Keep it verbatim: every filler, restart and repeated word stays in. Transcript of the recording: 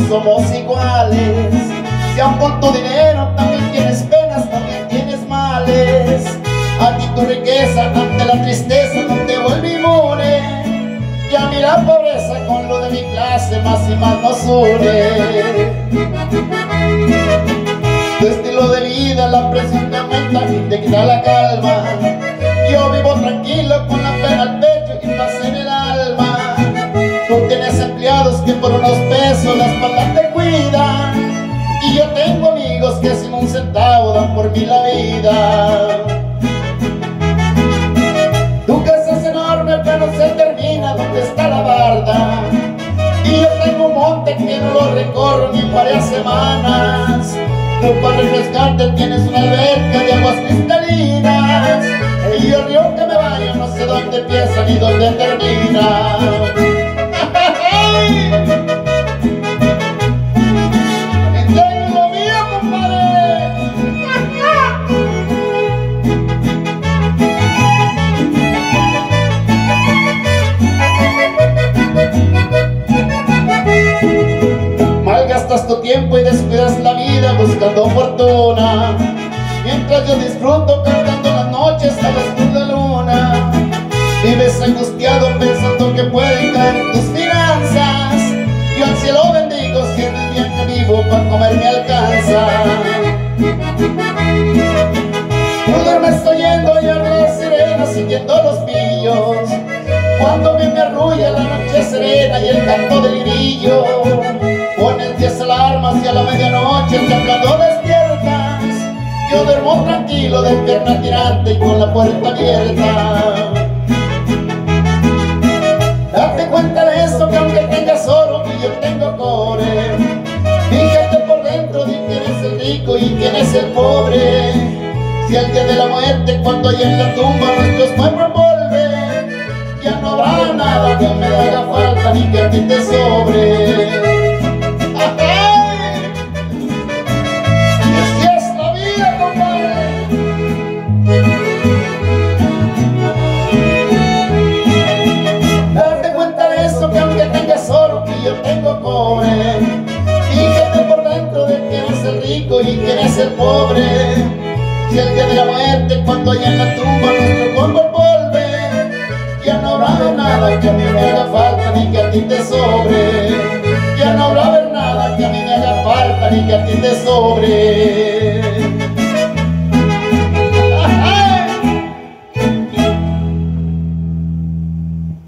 somos iguales. Si aun con tu dinero también tienes penas, también tienes males. A ti tu riqueza ante la tristeza no te vuelve inmune. Y a mí la pobreza con lo de mi clase más y más nos une. Tu estilo de vida, la presión te aumenta y te quita la calma. Yo vivo tranquilo con la pena al pecho y paz en el alma. Tú tienes empleados que por unos pesos la espalda te cuidan, y yo tengo amigos que sin un centavo dan por mí la vida. Tu casa es enorme pero se termina donde está la barda, y yo tengo un monte que no lo recorro ni en varias semanas. Tú para refrescarte tienes una alberca de aguas cristalinas, y el río que me baño no sé dónde empieza ni dónde termina. ¡Entregue lo mío, compadre! Malgastas tu tiempo y descuidas la vida buscando fortuna, mientras yo disfruto cantando las noches a la luz de luna. Vives angustiado pensando que pueden caer tus finanzas. Yo al cielo bendigo si en el día que vivo para comer me alcanza. Tú duermes oyendo y arde la sirena siguiendo los pillos, cuando a mí me arrulla la noche serena y el canto del grillo. Pones diez alarmas y a la medianoche temblando despiertas. Yo duermo tranquilo de pierna tirante y con la puerta abierta. Date cuenta de esto, que aunque tengas oro y yo tengo cobre, fíjate por dentro de quién es el rico y quién es el pobre. Si el día de la muerte, cuando haya en la tumba nuestros cuerpos envuelven, ya no habrá nada que me haga falta ni que a ti te sobre. Fíjate por dentro de quién es el rico y quién es el pobre. Si el día de la muerte, cuando haya en la tumba nuestro cuerpo envuelve, ya no habrá nada que a mí me haga falta ni que a ti te sobre. Ya no habrá nada que a mí me haga falta ni que a ti te sobre.